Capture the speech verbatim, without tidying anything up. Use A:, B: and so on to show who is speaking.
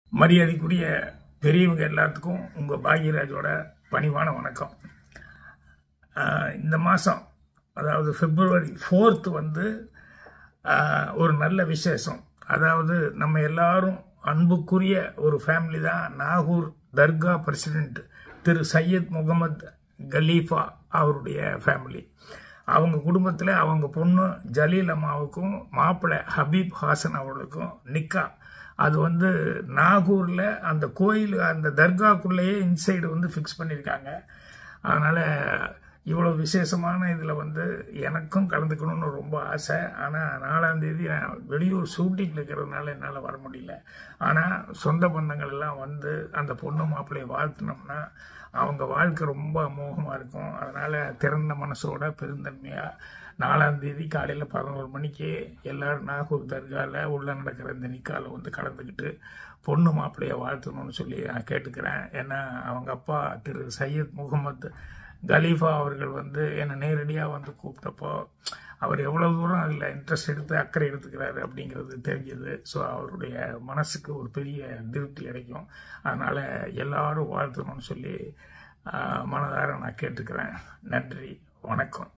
A: மரியாதைக்குரிய பெரியவங்க எல்லாத்துக்கும் உங்கள் பாக்யராஜோட பணிவான வணக்கம். இந்த மாதம் அதாவது பிப்ரவரி ஃபோர்த்து வந்து ஒரு நல்ல விசேஷம். அதாவது நம்ம எல்லாரும் அன்புக்குரிய ஒரு ஃபேமிலி தான் நாகூர் தர்கா பிரசிடென்ட் திரு சையத் முகமது கலீஃபா அவருடைய ஃபேமிலி. அவங்க குடும்பத்தில் அவங்க பொண்ணு ஜலீல் அம்மாவுக்கும் மாப்பிள்ளை ஹபீப் ஹாசன் அவர்களுக்கும் நிக்கா. அது வந்து நாகூரில் அந்த கோயில் அந்த தர்காக்குள்ளேயே இன்சைடு வந்து ஃபிக்ஸ் பண்ணியிருக்காங்க. அதனால் இவ்வளோ விசேஷமான இதில் வந்து எனக்கும் கலந்துக்கணும்னு ரொம்ப ஆசை. ஆனால் நாலாந்தேதி நான் வெளியூர் ஷூட்டிங்கில் இருக்கிறதுனால என்னால் வர முடியல. ஆனால் சொந்த பந்தங்கள் எல்லாம் வந்து அந்த பொண்ணு மாப்பிள்ளையை வாழ்த்தினோம்னா அவங்க வாழ்க்கை ரொம்ப அமோகமாக இருக்கும். அதனால் திறந்த மனசோட பெருந்தன்மையாக நாலாந்தேதி காலையில் பதினோரு மணிக்கு எல்லோரும் நாகூர் தர்காவில் உள்ள நடக்கிற இந்த நிக்காவில் வந்து கலந்துக்கிட்டு பொண்ணு மாப்பிள்ளையை வாழ்த்தணும்னு சொல்லி நான் கேட்டுக்கிறேன். ஏன்னா அவங்க அப்பா திரு சையத் முகமது கலீஃபா அவர்கள் வந்து என்னை நேரடியாக வந்து கூப்பிட்டப்போ அவர் எவ்வளோ தூரம் அதில் இன்ட்ரெஸ்ட் எடுத்து அக்கறை எடுத்துக்கிறாரு அப்படிங்கிறது தெரிஞ்சது. ஸோ அவருடைய மனசுக்கு ஒரு பெரிய திருப்தி கிடைக்கும். அதனால் எல்லாரும் வாழ்த்தணும்னு சொல்லி மனதார நான் கேட்டுக்கிறேன். நன்றி, வணக்கம்.